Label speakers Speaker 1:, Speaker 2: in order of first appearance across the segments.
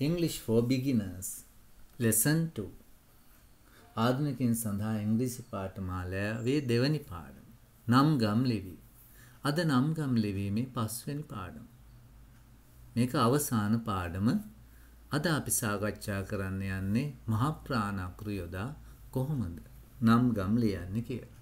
Speaker 1: English for beginners. Lesson 2. ආධුනිකයන් සඳහා ඉංග්‍රීසි පාඨමාලාවේ දෙවැනි පාඩම. නම් ගම් ලිවීම. අද නම් ගම් ලිවීමේ 5 වෙනි පාඩම. මේක අවසාන පාඩම. අද අපි සාකච්ඡා කරන්න යන්නේ මහා ප්‍රාණ අකුරු යොදා කොහොමද නම් ගම් ලියන්නේ කියලා.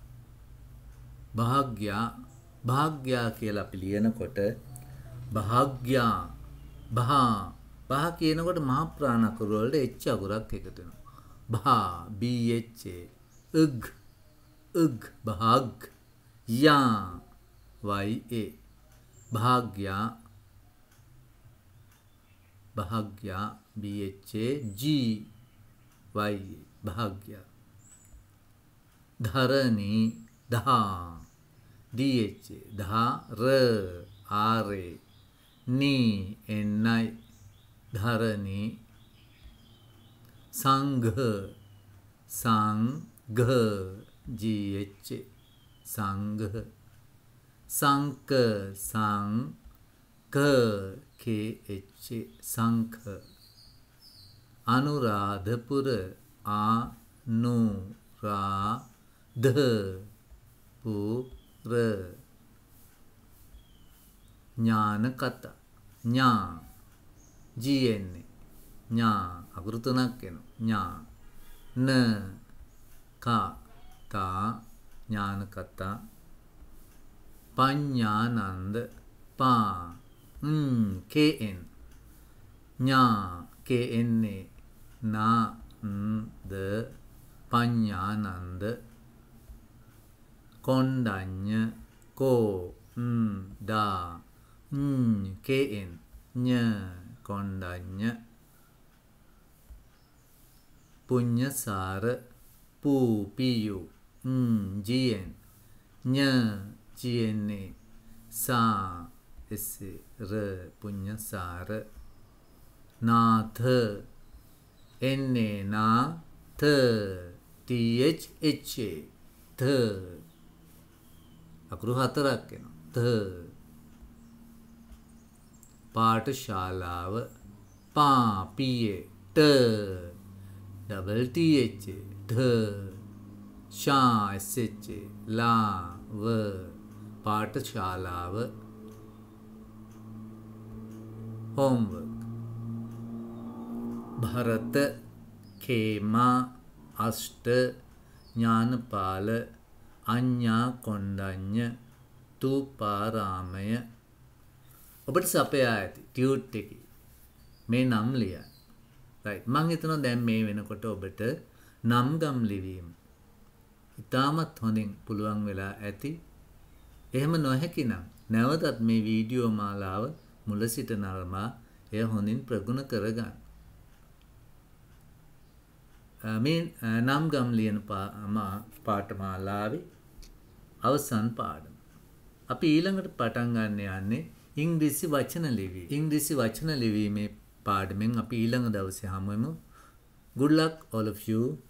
Speaker 1: භාග්යා කියලා අපි ලියනකොට භාග්යා බහ කියනකොට මහා ප්‍රාණ අකුරු වලට එච් අකුරක් එකතු වෙනවා. භා BH ug භාග් යා YA භාග්යා BHA G Y භාග්යා ධරණී දහා DHA ධාර RA ની NI ධරණී සංඝ GH සංඝ සංක KH සංඛ අනුරාධපුර ආනුරාධපුර ඥානකත ඥා GNA ඥා අකුරු තුනක් එනවා ඥා තා ඥානකත පඤ්ඤානන්ද පා KN ඥා KNA නාන්ද පඤ්ඤානන්ද කොණ්ඩඤ්ඤ දා KN ඤ කොණ්ඩඤ්ඤ පුඤ්ඤසාර PU GN ඤ GNA සා ර පුඤ්ඤසාර නාථ NA නාථ THHA th අකුරු හතරක් එනවා පාඨශාලාව PA double THA ශා SHA ලාව පාඨශාලාව homework Bharata Khema අෂ්ට ඥානපාල අඤ්ඤා කොණ්ඩඤ්ඤ තුපාරාමය ඔබට සපයා ඇති ටියුට් එකේ මේ නම් ලියන්න. right මම හිතනවා දැන් මේ වෙනකොට ඔබට නම් ගම් ලිවීම ඉතාමත් හොඳින් පුළුවන් වෙලා ඇති. එහෙම නොහැකි නම් නැවතත් මේ වීඩියෝ මාලාව මුල සිට නරඹා එය හොඳින් ප්‍රගුණ කරගන්න. මේ නම් ගම් ලියන පාඨමාලාවේ අවසන් පාඩම. අපි ඊළඟට පටන් ගන්න යන්නේ ඉංග්‍රීසි වචන ලිවීම. ඉංග්‍රීසි වචන ලිවීමේ පාඩමෙන් අපි ඊළඟ දවසේ හමු වෙමු. Good luck all of you.